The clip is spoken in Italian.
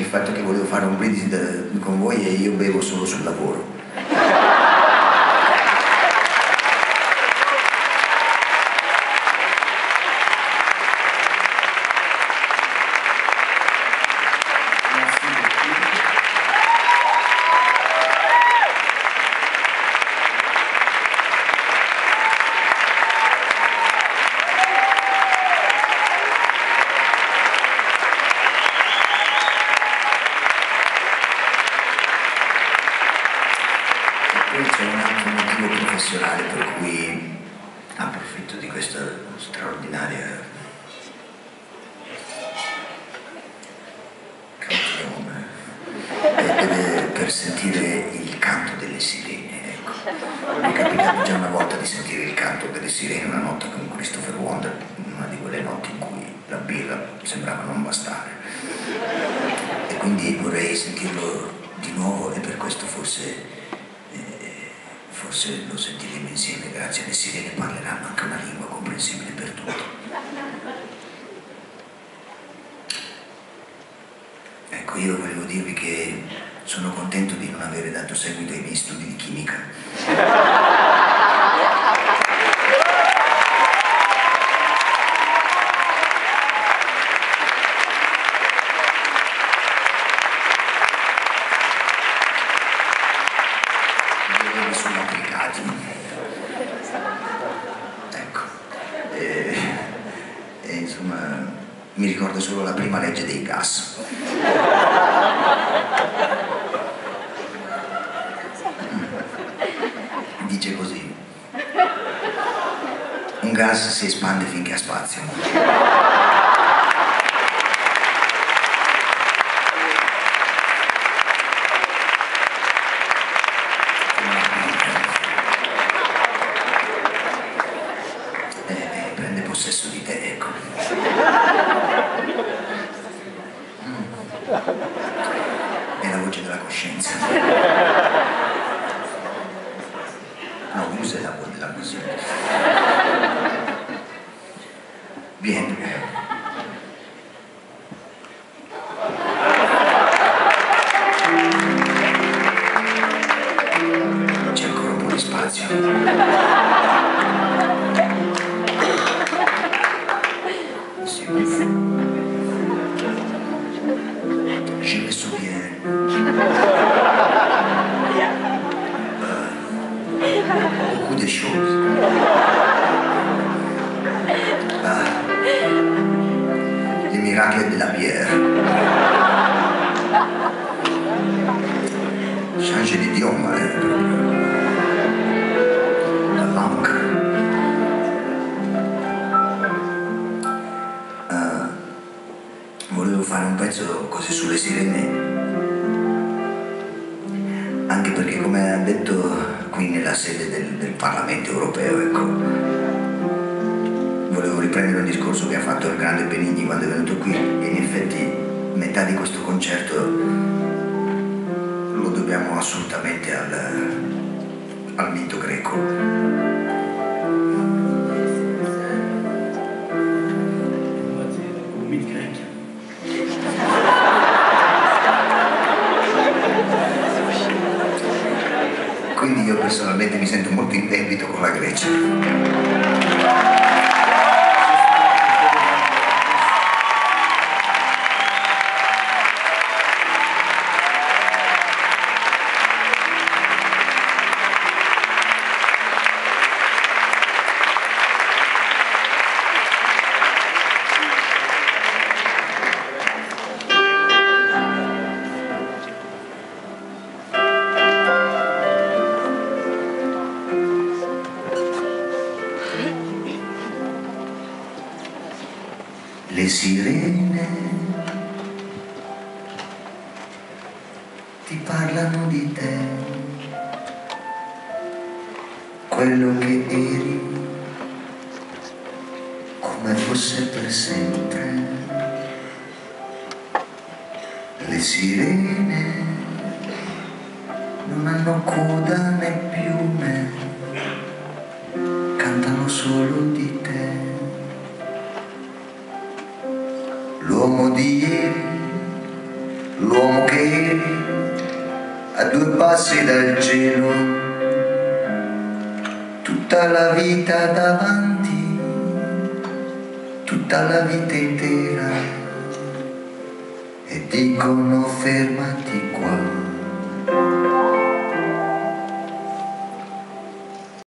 fatto che volevo fare un brindisi con voi e io bevo solo sul lavoro. Poi c'è un altro motivo professionale per cui approfitto di questa straordinaria canzone ed è per sentire il canto delle sirene, ecco. Mi è capitato già una volta di sentire il canto delle sirene una notte con Christopher Wonder, una di quelle notti in cui la birra sembrava non bastare. E quindi vorrei sentirlo di nuovo e per questo forse lo sentiremo insieme. Grazie alle sirene parleranno anche una lingua comprensibile per tutti. Ecco, io volevo dirvi che sono contento di non avere dato seguito ai miei studi di chimica. Sono applicati, ecco, e insomma mi ricordo solo la prima legge dei gas. Dice così: un gas si espande finché ha spazio. Prende possesso di te, ecco. È la voce della coscienza. No, usa la voce della coscienza. Vieni. C'è ancora un po' di spazio. Je me souviens. Beaucoup de choses. Les miracles de la bière. Changer d'idioma, la langue. Volevo fare un pezzo così sulle sirene, anche perché, come ha detto qui nella sede del Parlamento europeo, ecco, volevo riprendere un discorso che ha fatto il grande Benigni quando è venuto qui, e in effetti metà di questo concerto lo dobbiamo assolutamente al mito greco. Quindi io personalmente mi sento molto in debito con la Grecia. Le sirene ti parlano di te, quello che eri, come fosse per sempre. Le sirene non hanno coda né piume, cantano solo di te. L'uomo di ieri, l'uomo l'uomo che eri a 2 passi dal cielo, tutta la vita davanti, tutta la vita intera, e dicono fermati qua.